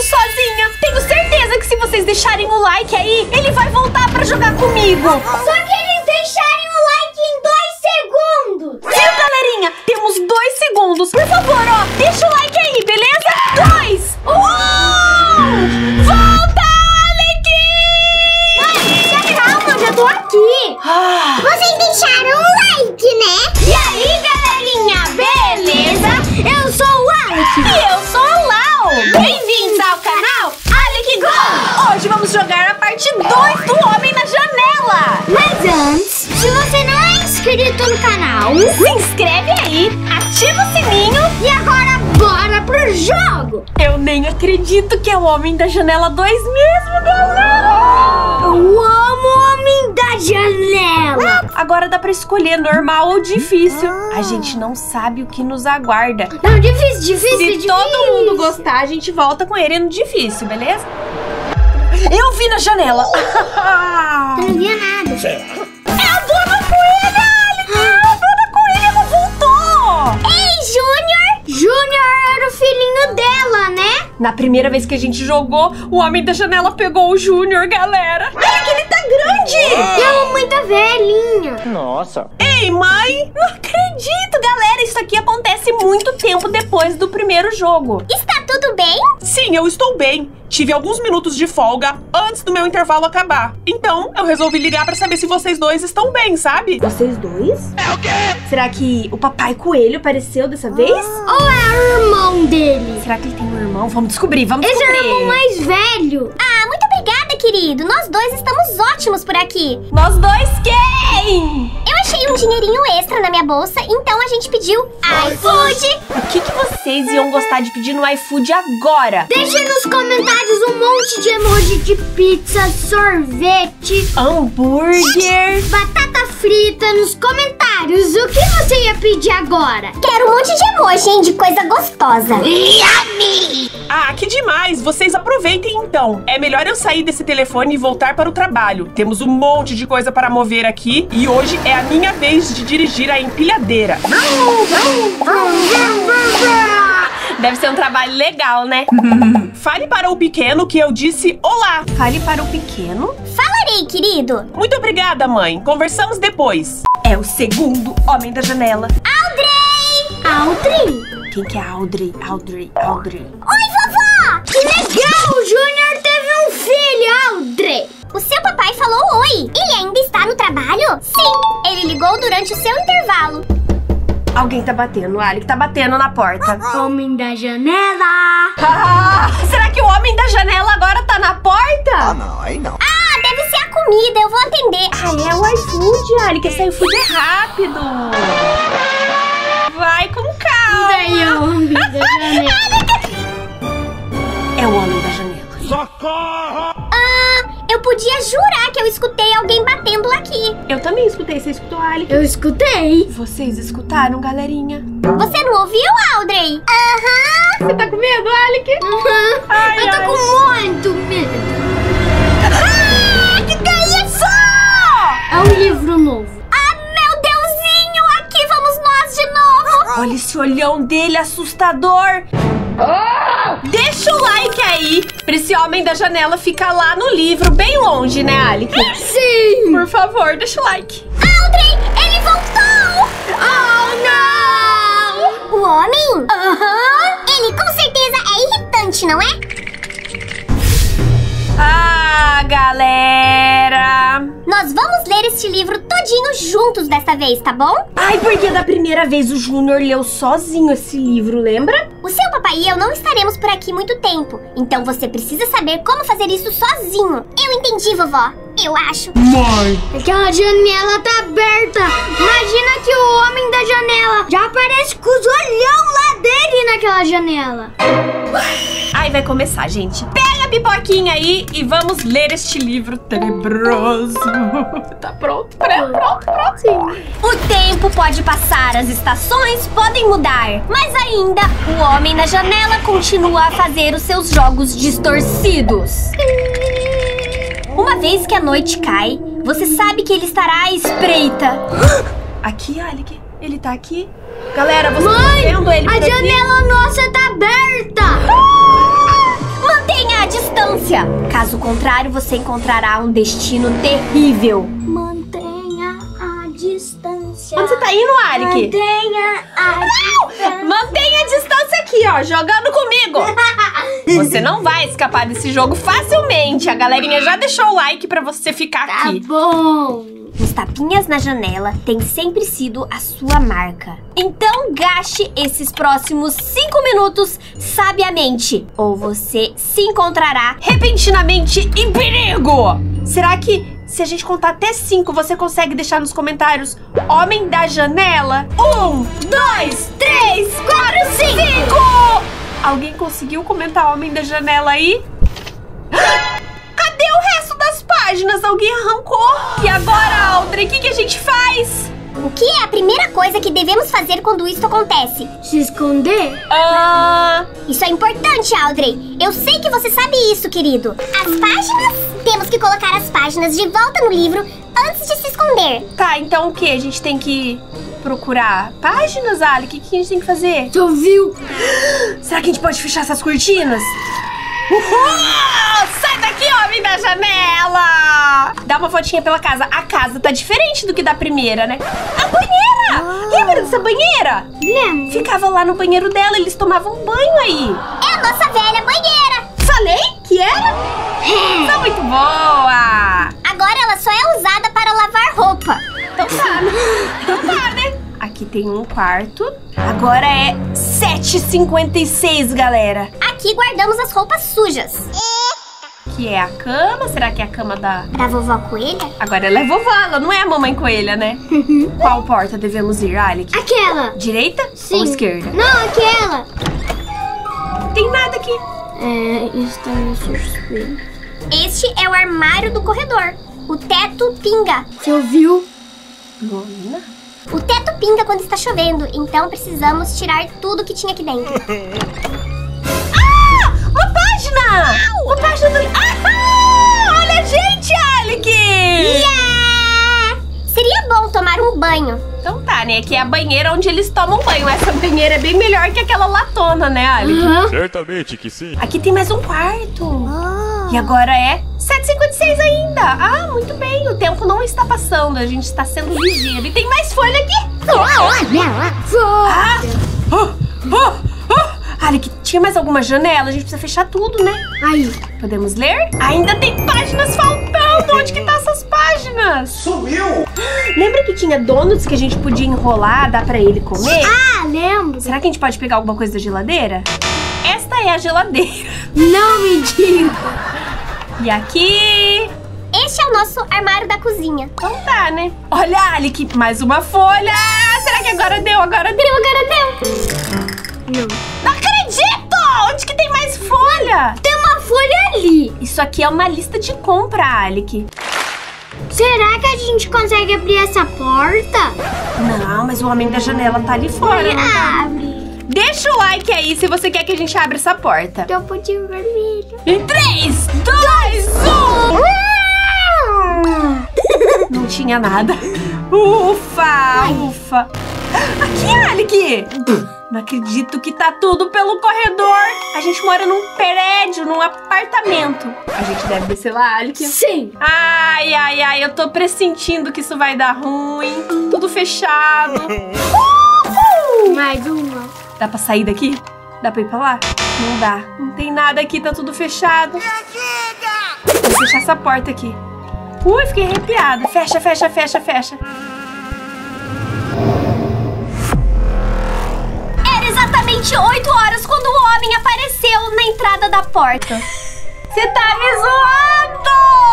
sozinha. Tenho certeza que se vocês deixarem o like aí, ele vai voltar pra jogar comigo. Só que eles deixarem o like em 2 segundos. Viu, galerinha? Temos 2 segundos. Por favor, ó, deixa o like aí, beleza? 2. Volta, Alec! Mãe, calma, já tô aqui. Vocês deixaram um like, né? E aí, galerinha, beleza? Eu sou o Alec. E eu sou a Lau. Bem-vindos ao canal Alec Go. Hoje vamos jogar a parte 2 do Homem na Janela. Mas antes, se você não é inscrito no canal, se inscreve aí, ativa o sininho. E agora bora pro jogo. Eu nem acredito que é o Homem da Janela 2 mesmo, galera. Eu amo o Homem da Janela. Agora dá pra escolher normal ou difícil. A gente não sabe o que nos aguarda. Não, difícil. Se todo mundo gostar, a gente volta com ele no difícil, beleza? Eu vi na janela. Eu não via nada. É a Dona Coelha, Alec! A Dona Coelha não voltou! Ei, Júnior! Júnior era o filhinho dela, né? Na primeira vez que a gente jogou, o Homem da Janela pegou o Júnior, galera. Olha que ele tá grande! E a mamãe tá velhinha. Nossa. Ei, mãe! Não acredito, galera! Isso aqui acontece muito tempo depois do primeiro jogo. Está tudo bem? Sim, eu estou bem. Tive alguns minutos de folga antes do meu intervalo acabar. Então, eu resolvi ligar pra saber se vocês dois estão bem, sabe? Vocês dois? É o quê? Será que o Papai Coelho apareceu dessa vez? Ou é o irmão dele? Será que ele tem um irmão? Vamos descobrir, vamos Esse descobrir. é o irmão mais velho. Ah, muito obrigada, querido. Nós dois estamos ótimos por aqui. Nós dois quem? Eu achei um dinheirinho extra na minha bolsa, então a gente pediu iFood. O que vocês iam gostar de pedir no iFood agora? Deixe nos comentários um monte de emoji de pizza, sorvete, hambúrguer, batata frita nos comentários. O que você ia pedir agora? Quero um monte de emoji, hein, de coisa gostosa. Yummy! Ah, que demais! Vocês aproveitem então. É melhor eu sair desse telefone e voltar para o trabalho. Temos um monte de coisa para mover aqui e hoje é a minha vez de dirigir a empilhadeira. Deve ser um trabalho legal, né? Fale para o pequeno que eu disse olá. Fale para o pequeno. Falarei, querido. Muito obrigada, mãe. Conversamos depois. É o segundo Homem da Janela. Audrey! Quem que é Audrey? Audrey. Oi, vovó! Que legal! O Júnior teve um filho, Audrey! O seu papai falou oi. Ele ainda está no trabalho? Sim, ele ligou durante o seu intervalo. Alguém tá batendo, Alec tá batendo na porta. Homem da Janela! Será que o Homem da Janela agora tá na porta? Ah, não, aí não. Ah, deve ser a comida, eu vou atender. Ah, é o iFood, Alec. Esse iFood é rápido. Vai com calma. Daí é o Homem da Janela. É o Homem da Janela. Socorro! Eu podia jurar que eu escutei alguém batendo aqui. Eu também escutei. Você escutou, Alec? Eu escutei. Vocês escutaram, galerinha? Você não ouviu, Audrey? Aham. Você tá com medo, Alec? Eu tô com muito medo. Que é isso? É um livro novo. Ah, meu Deusinho! Aqui vamos nós de novo. Olha esse olhão dele assustador. Deixa o like aí pra esse Homem da Janela ficar lá no livro, bem longe, né, Alec? Sim. Por favor, deixa o like. Audrey, ele voltou! Oh, não! O homem? Aham. Ele com certeza é irritante, não é? Ah, galera! Nós vamos ler este livro todinho juntos desta vez, tá bom? Ai, porque da primeira vez o Júnior leu sozinho esse livro, lembra? O seu papai e eu não estaremos por aqui muito tempo, então você precisa saber como fazer isso sozinho. Eu entendi, vovó. Eu acho. Mãe! Aquela janela tá aberta. Imagina que o Homem da Janela já aparece com os olhão lá dele naquela janela. Ai, vai começar, gente. Pega a pipoquinha aí e vamos ler este livro tenebroso. Tá pronto? Pronto. Sim. O tempo pode passar, as estações podem mudar, mas ainda o Homem na Janela continua a fazer os seus jogos distorcidos. Uma vez que a noite cai, você sabe que ele estará à espreita. Aqui, Alec? Ele tá aqui? Galera, você tá vendo ele por a aqui? janela nossa tá aberta. Mantenha distância. Caso contrário, você encontrará um destino terrível. Mantenha a distância. Onde você tá indo, Alec? Mantenha a distância. Mantenha a distância aqui, ó, jogando comigo. Você não vai escapar desse jogo facilmente. A galerinha já deixou o like pra você ficar aqui. Tá bom. Os tapinhas na janela têm sempre sido a sua marca. Então gaste esses próximos 5 minutos sabiamente, ou você se encontrará repentinamente em perigo. Será que se a gente contar até 5, você consegue deixar nos comentários Homem da Janela? 1, 2, 3, 4, 5! Alguém conseguiu comentar Homem da Janela aí? Cadê o resto das páginas? Alguém arrancou? E agora, Audrey, o que a gente faz? O que é a primeira coisa que devemos fazer quando isso acontece? Se esconder? Isso é importante, Audrey. Eu sei que você sabe isso, querido. As páginas? Temos que colocar as páginas de volta no livro antes de se esconder. Tá, então o que? A gente tem que procurar páginas, Alec? O que a gente tem que fazer? Você ouviu? Será que a gente pode fechar essas cortinas? Uhul! Sai daqui, homem da janela! Dá uma voltinha pela casa. A casa tá diferente do que da primeira, né? A banheira! Lembra dessa banheira? Lembro. Ficava lá no banheiro dela, eles tomavam banho aí. É a nossa velha banheira. Falei que era? Tá muito boa! Agora ela só é usada para lavar roupa. Então tá, né? Então tá, né? Aqui tem um quarto. Agora é 7h56, galera. Aqui guardamos as roupas sujas. Que é a cama. Será que é a cama da vovó coelha? Agora ela é vovó, ela não é a mamãe coelha, né? Qual porta devemos ir, Alec? Aquela. Direita Sim. ou esquerda? Não, aquela. Tem nada aqui. Estamos suspeito. Este é o armário do corredor. O teto pinga. Você ouviu? Menina. O teto pinga quando está chovendo, então precisamos tirar tudo que tinha aqui dentro. Uma página! Uma página do... Olha a gente, Alec! Yeah! Seria bom tomar um banho. Então tá, né? Aqui é a banheira onde eles tomam banho. Essa banheira é bem melhor que aquela latona, né, Alec? Certamente que sim. Aqui tem mais um quarto. E agora é 7h56 ainda. Muito bem. O tempo não está passando. A gente está sendo ligeiro. E tem mais folha aqui. Alec, tinha mais alguma janela? A gente precisa fechar tudo, né? Aí. Podemos ler? Ainda tem páginas faltando. Onde que tá essas páginas? Sumiu! Lembra que tinha donuts que a gente podia enrolar, dar pra ele comer? Lembro. Será que a gente pode pegar alguma coisa da geladeira? Esta é a geladeira. Não me diga. E aqui... Este é o nosso armário da cozinha. Então tá, né? Olha, Alec, mais uma folha. Será que agora deu? Agora deu. Não acredito! Onde que tem mais folha? Tem uma folha ali. Isso aqui é uma lista de compra, Alec. Será que a gente consegue abrir essa porta? Não, mas o homem da janela tá ali fora. Não tá? Abre. Deixa o like aí se você quer que a gente abra essa porta. Tem um pontinho vermelho. Em 3, 2, 1... Não tinha nada. Ufa, ufa. Aqui, Alec. Não acredito que tá tudo pelo corredor. A gente mora num prédio, num apartamento. A gente deve descer lá, Alec? Sim. Ai, eu tô pressentindo que isso vai dar ruim. Tudo fechado. Mais uma. Dá pra sair daqui? Dá pra ir pra lá? Não dá. Não tem nada aqui, tá tudo fechado. Vou fechar essa porta aqui. Ui, fiquei arrepiada. Fecha. Era exatamente 8 horas quando o homem apareceu na entrada da porta. Você tá me zoando!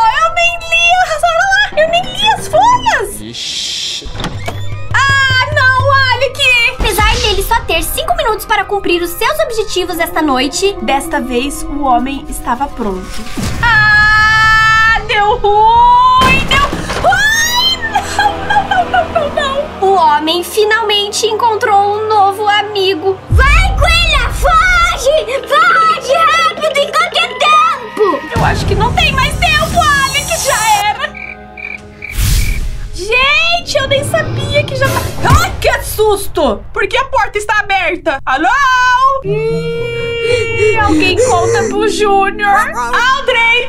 Eu nem li as folhas! Ixi. Não, Alec! Apesar dele só ter 5 minutos para cumprir os seus objetivos esta noite, desta vez o homem estava pronto. Deu ruim! Não! O homem finalmente encontrou um novo amigo. Vai, coelha, foge! Foge rápido em qualquer tempo! Eu acho que não tem mais tempo, Alec, já era. Gente, eu nem sabia que já tá... Ai, que susto! Por que a porta está aberta? Alô? Alguém conta pro Júnior. Audrey!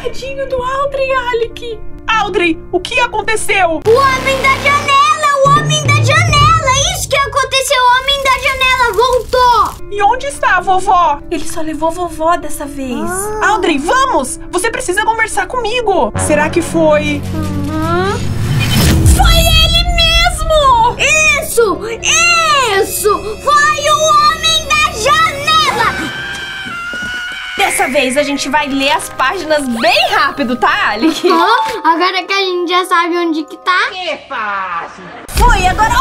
Tadinho do Audrey, Alec. Audrey, o que aconteceu? O homem da janela! O homem da janela! Isso que aconteceu! O homem da janela voltou! E onde está a vovó? Ele só levou a vovó dessa vez. Audrey, vamos! Você precisa conversar comigo. Será que foi... Foi ele mesmo! Isso! Foi o homem da janela! Dessa vez a gente vai ler as páginas bem rápido, tá, Alec? Agora que a gente já sabe onde que tá. Que fácil. Foi, agora...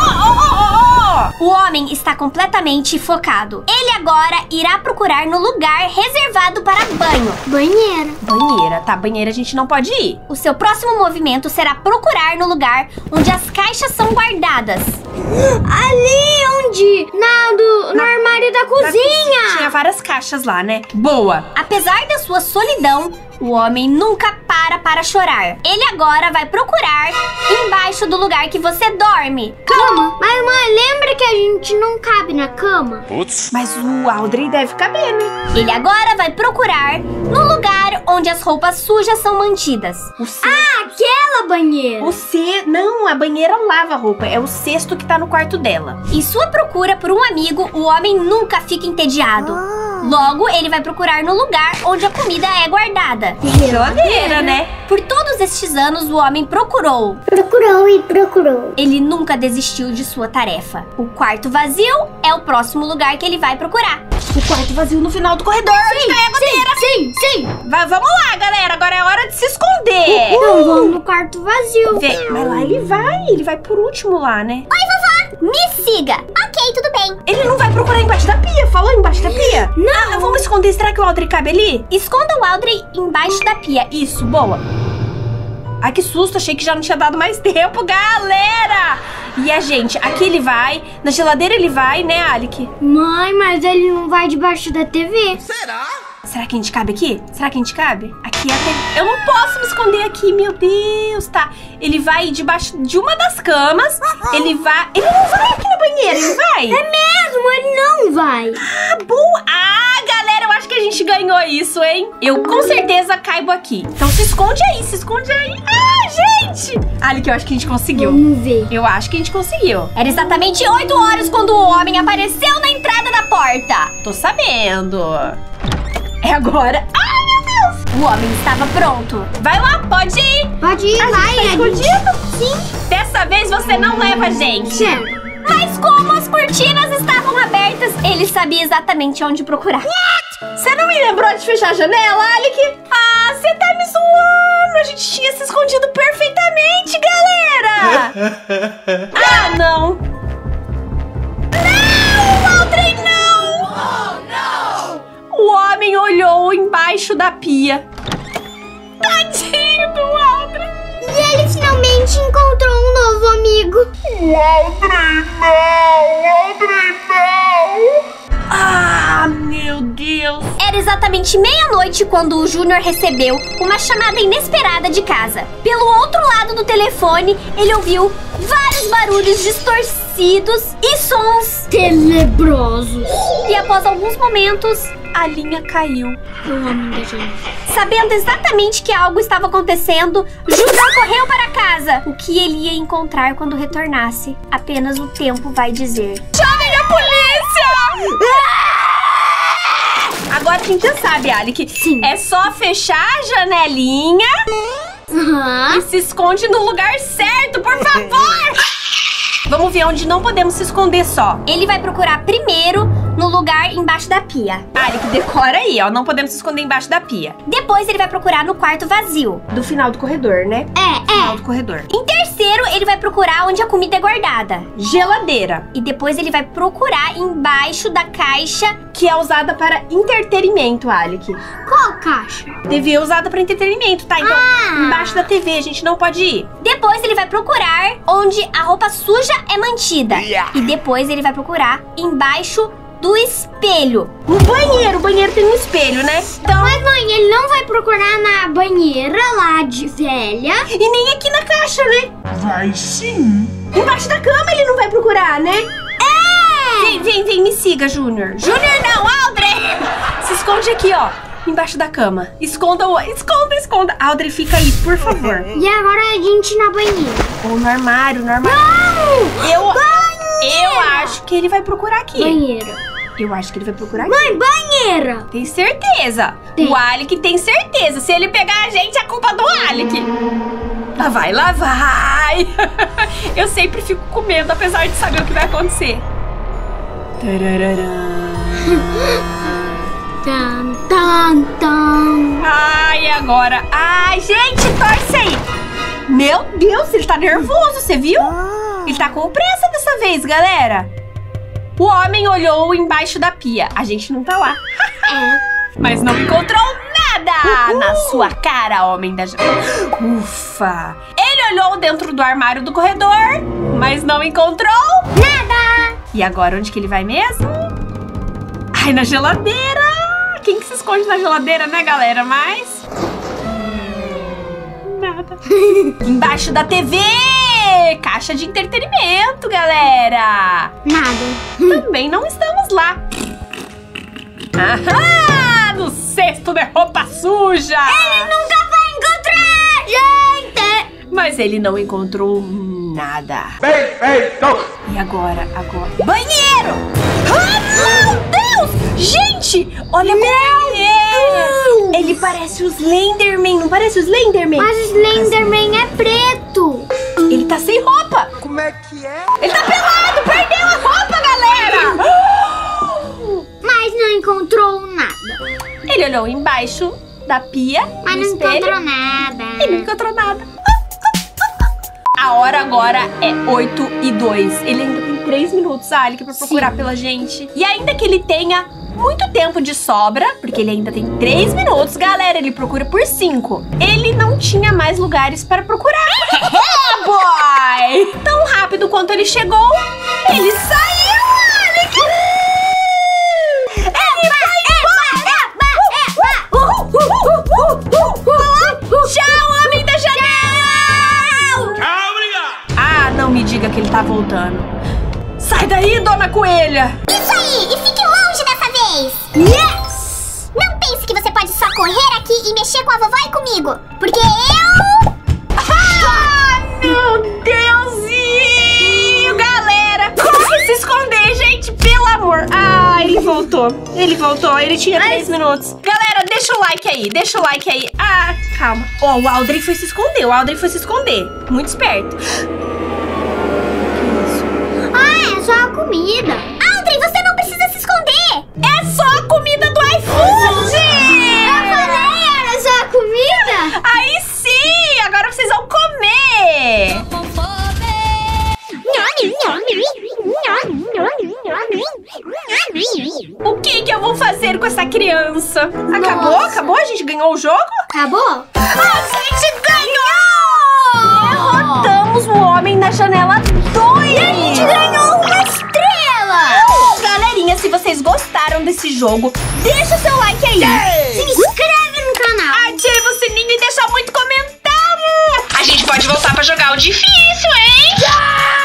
O homem está completamente focado. Ele agora irá procurar no lugar reservado para banho. Banheira. Banheira, tá? Banheira a gente não pode ir. O seu próximo movimento será procurar no lugar onde as caixas são guardadas. Ali onde? No armário da cozinha. Tinha várias caixas lá, né? Boa! Apesar da sua solidão, o homem nunca para chorar. Ele agora vai procurar embaixo do lugar que você dorme. Cama. Mas, mãe, lembra que a gente não cabe na cama? Putz. Mas o Audrey deve caber, né? Ele agora vai procurar no lugar onde as roupas sujas são mantidas. Aquela banheira. Não, a banheira lava a roupa. É o cesto que tá no quarto dela. Em sua procura por um amigo, o homem nunca fica entediado. Logo, ele vai procurar no lugar onde a comida é guardada. Geladeira, né? Por todos estes anos, o homem procurou. Procurou e procurou. Ele nunca desistiu de sua tarefa. O quarto vazio é o próximo lugar que ele vai procurar. O quarto vazio no final do corredor. Sim. Vamos lá, galera. Agora é hora de se esconder. Então vamos no quarto vazio. Mas lá ele vai por último lá, né? Oi, vovó. Me siga. Ok, tudo bem. Ele não vai procurar embaixo da pia. Falou embaixo da pia? Não. Vamos esconder. Será que o Audrey cabe ali? Esconda o Audrey embaixo da pia. Isso, boa. Ai, que susto. Achei que já não tinha dado mais tempo, galera. E a gente, aqui ele vai. Na geladeira ele vai, né, Alec? Mãe, mas ele não vai debaixo da TV. Será que a gente cabe aqui? Será que a gente cabe? Aqui é a TV. Eu não posso me esconder aqui, meu Deus, tá? Ele vai debaixo de uma das camas. Ele não vai aqui na banheira, ele vai? É mesmo, ele não vai. Boa! Galera, eu acho que a gente ganhou isso, hein? Eu com certeza caibo aqui. Então se esconde aí. Gente! Alec, eu acho que a gente conseguiu. Vamos ver. Eu acho que a gente conseguiu. Era exatamente 8 horas quando o homem apareceu na entrada da porta. Tô sabendo. É agora. Ai, meu Deus! O homem estava pronto. Vai lá, pode ir. Pode ir, vai. Tá escondido? Sim. Dessa vez você não leva a gente. Certo. Mas como as cortinas estavam abertas, ele sabia exatamente onde procurar. Você não me lembrou de fechar a janela, Alec? Você tá me zoando. A gente tinha se escondido perfeitamente, galera. Não. Não, Audrey, não. Oh, não. O homem olhou embaixo da pia. Tadinho do Audrey. E ele finalmente encontrou um novo amigo. Audrey, não! Meu Deus! Era exatamente meia-noite quando o Júnior recebeu uma chamada inesperada de casa. Pelo outro lado do telefone, ele ouviu vários barulhos distorcidos e sons tenebrosos. E após alguns momentos, a linha caiu. O homem da janela. Sabendo exatamente que algo estava acontecendo, Júnior correu para casa. O que ele ia encontrar quando retornasse, apenas o tempo vai dizer. Chamem a polícia! Agora a gente já sabe, Alec. Sim. É só fechar a janelinha e se esconde no lugar certo, por favor! Vamos ver onde não podemos se esconder só. Ele vai procurar primeiro no lugar embaixo da pia. Alec, decora aí, ó. Não podemos se esconder embaixo da pia. Depois ele vai procurar no quarto vazio. Do final do corredor, né? Final do corredor. Em terceiro, ele vai procurar onde a comida é guardada. Geladeira. E depois ele vai procurar embaixo da caixa que é usada para entretenimento, Alec. Qual caixa? TV é usada para entretenimento, tá? Então, embaixo da TV, a gente não pode ir. Depois ele vai procurar onde a roupa suja é mantida. E depois ele vai procurar embaixo do espelho. No banheiro. O banheiro tem um espelho, né? Então... Mas, mãe, ele não vai procurar na banheira lá de velha. E nem aqui na caixa, né? Vai sim. Embaixo da cama ele não vai procurar, né? Vem, me siga, Júnior. Júnior não, Audrey! Se esconde aqui, ó. Embaixo da cama. Esconda. Audrey, fica aí, por favor. E agora a gente na banheira. Ou no armário, Não! Eu acho que ele vai procurar aqui. Banheira. Eu acho que ele vai procurar aqui. Mãe, banheira. Tem certeza. Tem. O Alec tem certeza. Se ele pegar a gente, é culpa do Alec. Lá vai. Eu sempre fico com medo, apesar de saber o que vai acontecer. Ai, agora. Ai, gente, torce aí. Meu Deus, ele tá nervoso, você viu? Ele tá com pressa dessa vez, galera. O homem olhou embaixo da pia. A gente não tá lá. Mas não encontrou nada na sua cara, homem da janela. Ufa. Ele olhou dentro do armário do corredor, mas não encontrou Nada. E agora, onde que ele vai mesmo? Ai, na geladeira. Quem que se esconde na geladeira, né, galera? Mas... nada. Embaixo da TV. Caixa de entretenimento, galera. Nada. Também não estamos lá. Aham! No cesto de roupa suja. Ele nunca vai encontrar, gente. Mas ele não encontrou nada. Bem feito! E agora? Banheiro! Ah, meu Deus! Gente, olha como ele é! Ele parece o Slenderman, não parece o Slenderman? Mas o Slenderman é preto. Ele tá sem roupa! Como é que é? Ele tá pelado! Perdeu a roupa, galera! Mas não encontrou nada. Ele olhou embaixo da pia, Mas no não espelho, encontrou nada. e não encontrou nada. A hora agora é 8h02. Ele ainda tem 3 minutos, Alec, pra procurar pela gente. E ainda que ele tenha muito tempo de sobra, porque ele ainda tem 3 minutos, galera, ele procura por 5. Ele não tinha mais lugares para procurar. Boy! Tão rápido quanto ele chegou, ele saiu, Alec! Tchau, homem da janela! Tchau, obrigado! Ah, não me diga que ele tá voltando. Sai daí, dona coelha! Isso aí, e fique longe dessa vez. Yes! Não pense que você pode só correr aqui e mexer com a vovó e comigo. Porque eu... Ah, meu Deusinho, galera! Como se esconder, gente? Pelo amor! Ah, ele voltou. Ele tinha 3 minutos. Galera, deixa o like aí. Ah, calma. Ó, o Audrey foi se esconder. Muito esperto. Ah, é só a comida. Audrey, você não precisa se esconder. É só a comida do iFood! Eu falei, era só a comida. Aí sim! Agora vocês vão comer! O que eu vou fazer com essa criança? Acabou? A gente ganhou o jogo? Acabou? A gente ganhou! Derrotamos o homem na janela 2! E a gente ganhou uma estrela! Galerinha, se vocês gostaram desse jogo, deixa o seu like aí! Se inscreve no canal! Ativa o sininho e deixa muito comentário! A gente pode voltar pra jogar o difícil, hein?